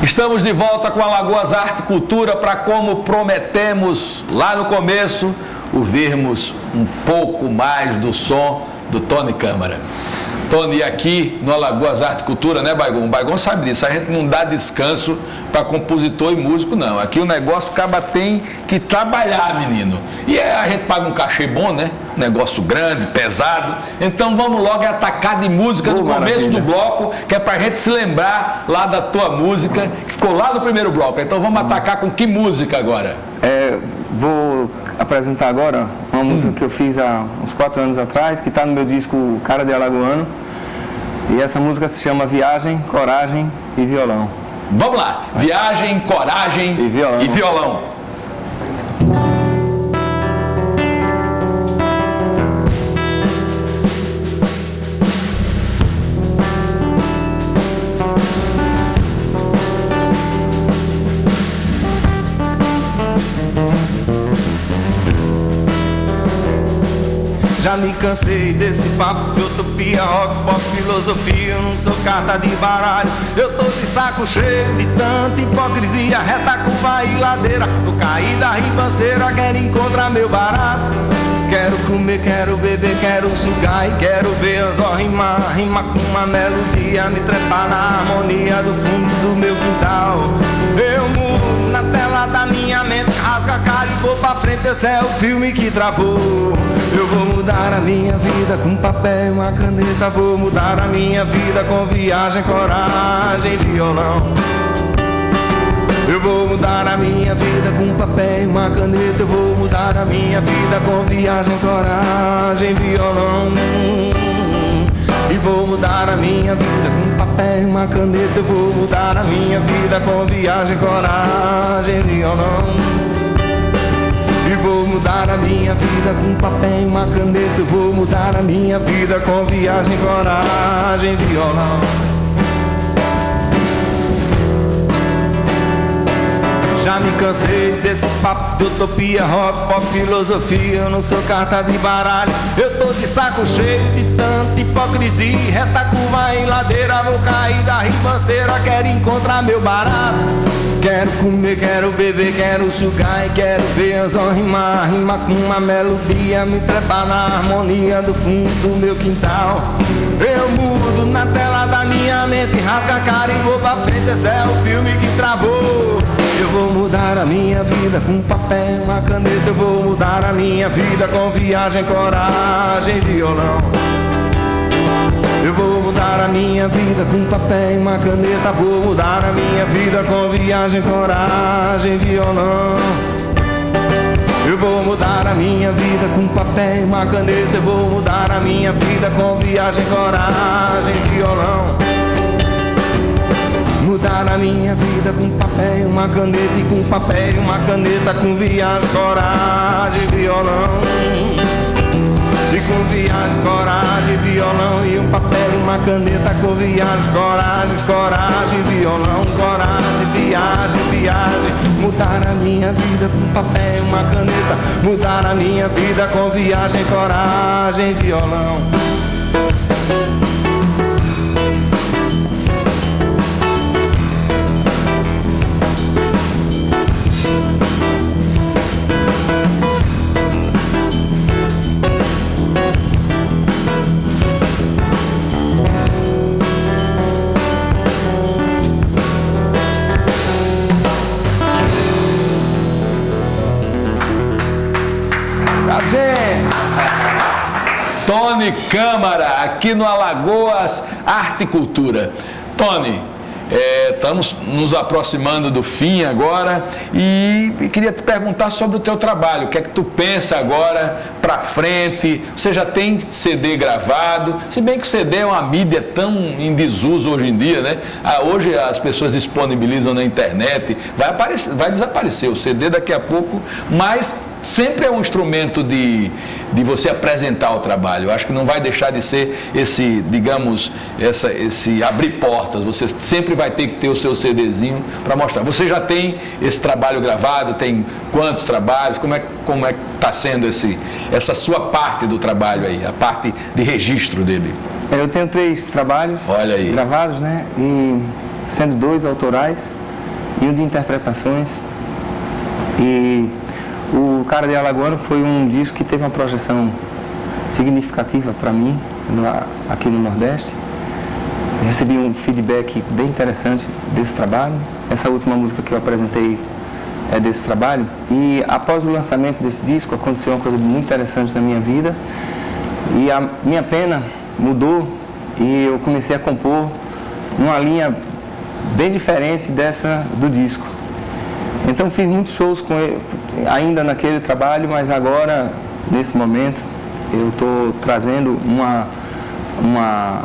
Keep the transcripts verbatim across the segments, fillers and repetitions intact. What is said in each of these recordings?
Estamos de volta com Alagoas Arte e Cultura para, como prometemos lá no começo, ouvirmos um pouco mais do som do Tony Câmara. Tony, aqui no Alagoas Arte e Cultura, né, Baigon? O Baigon sabe disso, a gente não dá descanso para compositor e músico, não. Aqui o negócio acaba tem que trabalhar, menino. E a gente paga um cachê bom, né? Um negócio grande, pesado. Então vamos logo atacar de música no começo do bloco, que é para a gente se lembrar lá da tua música, que ficou lá no primeiro bloco. Então vamos atacar com que música agora? É, vou apresentar agora uma música hum. que eu fiz há uns quatro anos atrás, que está no meu disco Cara de Alagoano. E essa música se chama Viagem, Coragem e Violão. Vamos lá! Viagem, Coragem e violão. E violão. Já me cansei desse papo de utopia, rock, pop, filosofia, eu não sou carta de baralho. Eu tô de saco cheio de tanta hipocrisia, reta, curva e ladeira, vou cair da ribanceira, quero encontrar meu barato. Quero comer, quero beber, quero sugar e quero ver anzol rimar, rimar com uma melodia, me trepar na harmonia do fundo do meu quintal. Eu mudo na tela da minha mente, rasga a cara e vou pra frente, esse é o filme que travou. Eu vou mudar a minha vida com papel e uma caneta, vou mudar a minha vida com viagem, coragem e violão. Eu vou mudar a minha vida com papel e uma caneta, eu vou mudar a minha vida com viagem, coragem e violão. E vou mudar a minha vida com papel e uma caneta, eu vou mudar a minha vida com viagem, coragem e violão. E vou mudar a minha vida com papel e uma caneta, eu vou mudar a minha vida com viagem, coragem e violão. Já me cansei desse papo de utopia, rock, pop, filosofia, eu não sou carta de baralho. Eu tô de saco cheio de tanta hipocrisia, reta, curva e ladeira, vou cair da ribanceira, quero encontrar meu barato. Quero comer, quero beber, quero sugar e quero ver anzol rimar, rimar com uma melodia, me trepar na harmonia do fundo do meu quintal. Eu mudo na tela da minha mente, rasga a cara e vou pra frente, esse é o filme que travou. Eu vou mudar a minha vida com papel, uma caneta, eu vou mudar a minha vida com viagem, coragem e violão. Eu vou mudar a minha vida com papel e uma caneta, vou mudar a minha vida com viagem, coragem e violão. Eu vou mudar a minha vida com papel e uma caneta, eu vou mudar a minha vida com viagem, coragem e violão. Mudar a minha vida com papel e uma caneta, e com papel e uma caneta, com viagem, coragem e violão. E com viagem, coragem, violão, e um papel e uma caneta, com viagem, coragem, coragem, violão, coragem, viagem, viagem. Mudar a minha vida com papel e uma caneta, mudar a minha vida com viagem, coragem, violão. Tony Câmara, aqui no Alagoas Arte e Cultura. Tony, é, estamos nos aproximando do fim agora e, e queria te perguntar sobre o teu trabalho. O que é que tu pensa agora para frente? Você já tem C D gravado? Se bem que o C D é uma mídia tão em desuso hoje em dia, né? Ah, hoje as pessoas disponibilizam na internet, vai, aparecer, vai desaparecer o C D daqui a pouco, mas sempre é um instrumento de, de você apresentar o trabalho. Eu acho que não vai deixar de ser esse, digamos, essa, esse abrir portas. Você sempre vai ter que ter o seu CDzinho para mostrar. Você já tem esse trabalho gravado? Tem quantos trabalhos? Como é, como é que está sendo esse, essa sua parte do trabalho aí, a parte de registro dele? Eu tenho três trabalhos Olha aí. gravados, né? E sendo dois autorais. e um de interpretações. E o Cara de Alagoano foi um disco que teve uma projeção significativa para mim, no, aqui no Nordeste. Recebi um feedback bem interessante desse trabalho. Essa última música que eu apresentei é desse trabalho. E após o lançamento desse disco, aconteceu uma coisa muito interessante na minha vida. E a minha pena mudou e eu comecei a compor numa linha bem diferente dessa do disco. Então fiz muitos shows com ele, ainda naquele trabalho, mas agora, nesse momento, eu estou trazendo uma, uma,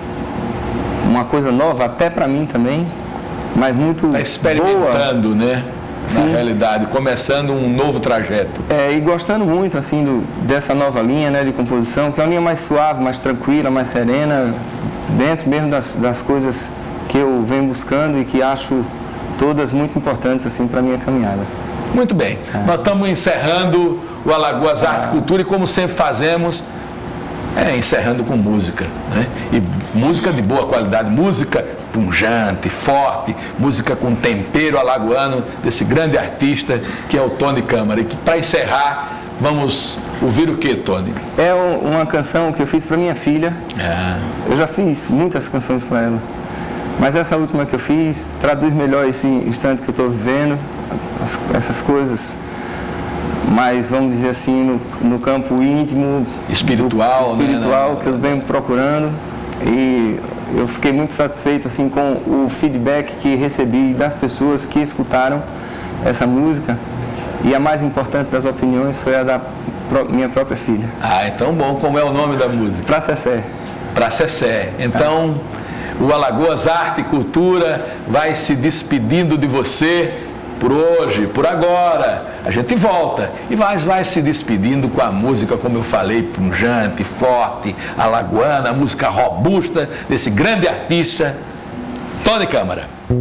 uma coisa nova, até para mim também, mas muito Está experimentando, boa. né? Sim. Na realidade, começando um novo trajeto. É, e gostando muito assim do, dessa nova linha, né, de composição, que é uma linha mais suave, mais tranquila, mais serena, dentro mesmo das, das coisas que eu venho buscando e que acho todas muito importantes assim para a minha caminhada. Muito bem, é. Nós estamos encerrando o Alagoas Ah. Arte e Cultura e como sempre fazemos, é, encerrando com música, né? E música de boa qualidade, música pungente, forte, música com tempero alagoano desse grande artista que é o Tony Câmara. E que para encerrar, vamos ouvir o que, Tony? É um, uma canção que eu fiz para minha filha. É. Eu já fiz muitas canções para ela, mas essa última que eu fiz traduz melhor esse instante que eu estou vivendo, as, essas coisas mais, vamos dizer assim, no, no campo íntimo, espiritual, do, espiritual, né? que eu venho procurando. E eu fiquei muito satisfeito assim com o feedback que recebi das pessoas que escutaram essa música. E a mais importante das opiniões foi a da pro, minha própria filha. Ah, então bom. Como é o nome da música? Pra Cessé. Pra Cessé. Então, ah. o Alagoas Arte e Cultura vai se despedindo de você por hoje, por agora. A gente volta e vai, vai se despedindo com a música, como eu falei, pungente, forte, alagoana, a música robusta desse grande artista, Tony Câmara.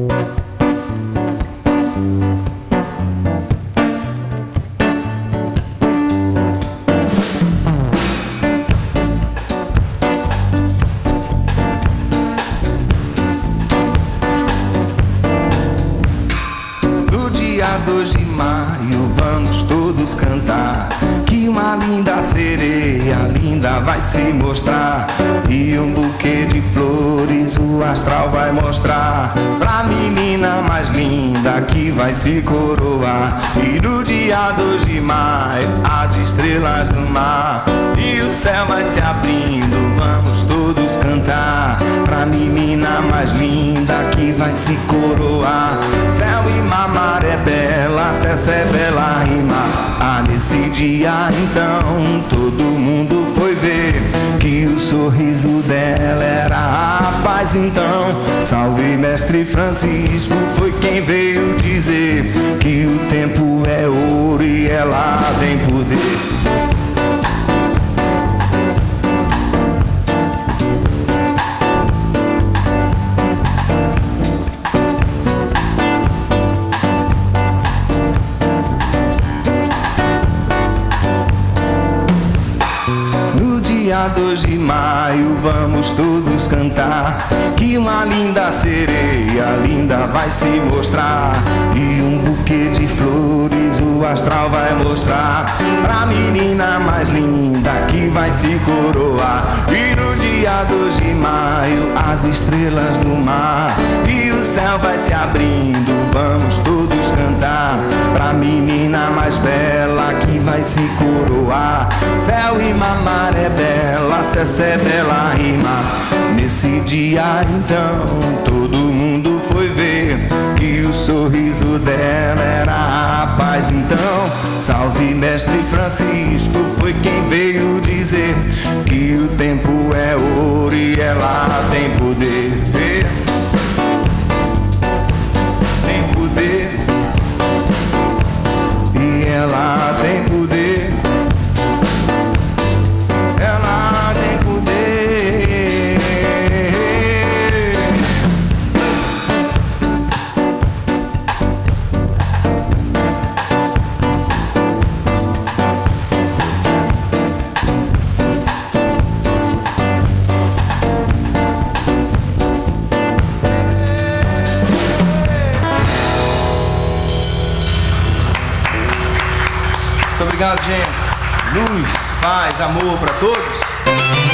dois de maio vamos todos cantar, que uma linda sereia linda vai se mostrar, e um buquê de flores o astral vai mostrar pra menina mais linda que vai se coroar. E no dia dois de maio as estrelas do mar e o céu vai se abrindo, vamos todos cantar pra menina mais linda que vai se coroar. Céu e mar, maré bela, Cessé bela rima. Ah, nesse dia então todo mundo foi ver que o sorriso dela era a paz. Então salve mestre Francisco, foi quem veio dizer que o tempo é ouro e ela tem poder. Dia dois de maio vamos todos cantar, que uma linda sereia linda vai se mostrar, e um buquê de flores o astral vai mostrar pra menina mais linda que vai se coroar. E no dia dois de maio as estrelas do mar e o céu vai se abrindo, vamos todos cantar pra menina mais bela que vai se coroar. Céu e mar, maré bela, Cessé bela rima. Nesse dia então todo mundo foi ver que o sorriso dela era a paz. Então salve mestre Francisco, foi quem veio dizer que o tempo é ouro e ela tem poder. Tem poder e ela tem poder. Ela tem poder. Obrigado, gente. Luz, paz, amor para todos.